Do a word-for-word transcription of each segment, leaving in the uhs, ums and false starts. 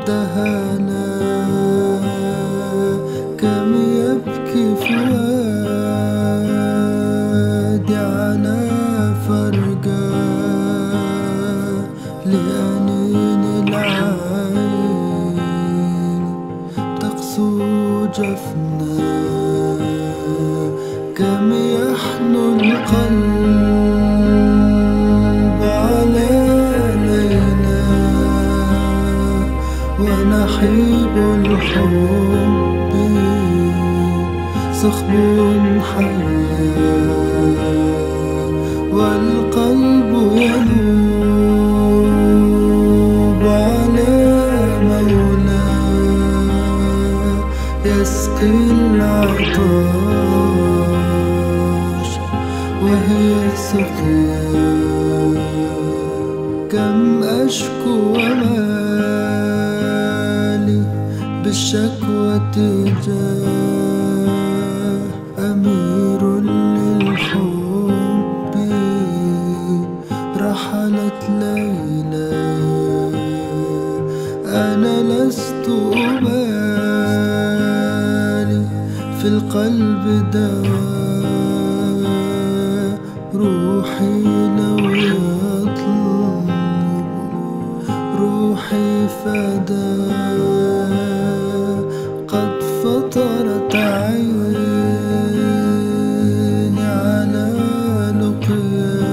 دهانا كم يبكي فؤادي على فرقة لأنين العين تقسو جفنا كم يحنو القلب على ليلى ونحيب الحب صخب حيا والقلب يذوب على مولى يسقي العطاش وهي سقيا كم أشكو ومالي بالشكوى تجاه أمير للحب رحلت ليلى أنا لست أبالي في القلب دواء روحي لو يطلب روحي فداء قد فطرت عيني على لقيا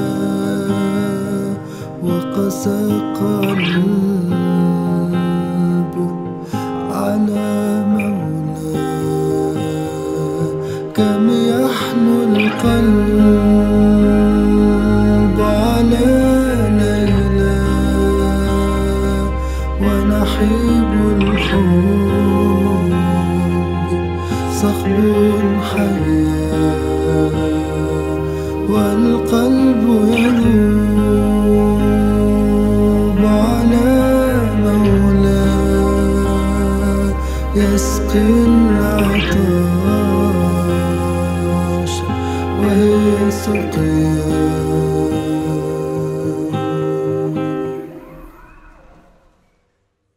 وقسى قلبي على مولى كم يحنو القلب على ليلى ونحيب الحب صخب حيا والقلب يذوب على مولى يسقي العطاش وهي سقيا